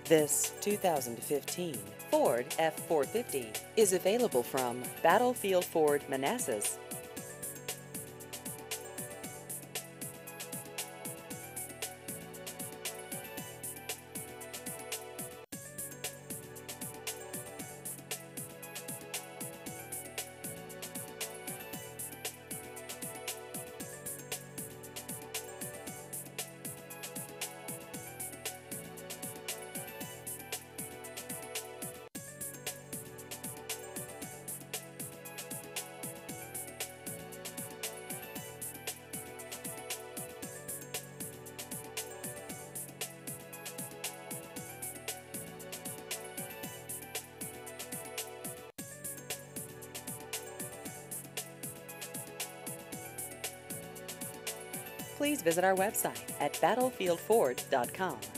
This 2015 Ford F-450 is available from Battlefield Ford Manassas. Please visit our website at battlefieldford.com.